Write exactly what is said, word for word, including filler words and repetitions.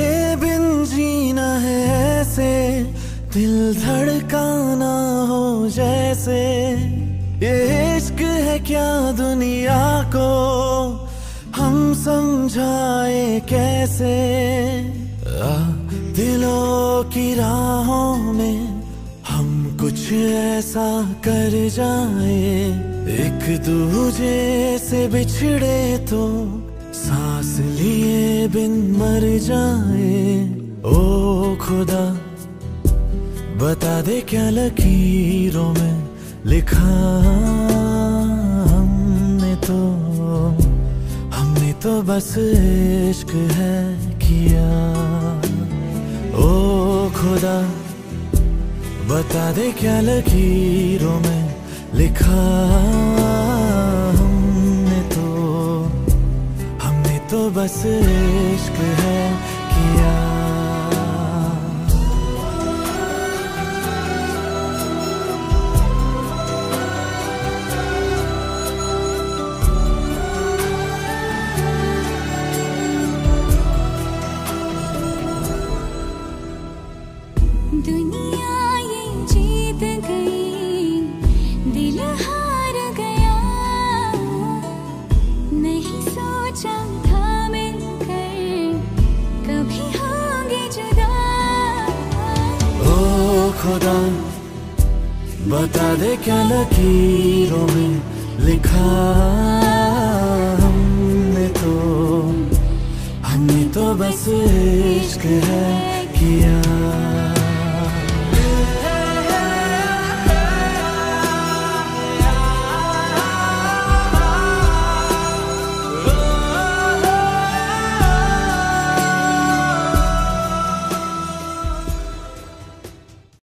तेरे बिन जीना है ऐसे, दिल धड़काना हो जैसे। ये इश्क है क्या दुनिया को हम समझाए कैसे। आ, दिलों की राहों में हम कुछ ऐसा कर जाए, एक दूजे से बिछड़े तो सांस लिए बिन मर जाए। ओ खुदा बता दे क्या लकीरों में लिखा हमने तो, हमने तो बस इश्क है किया। ओ खुदा बता दे क्या लकीरों में लिखा हमने तो, हमने तो बस इश्क है किया। दुनिया ये जीत गई, दिल हार गया। नहीं सोचा था मिलकर कभी होंगे जुदा। ओ खुदा बता दे क्या लकीरों में लिखा हमने तो, हमने तो बस इश्क है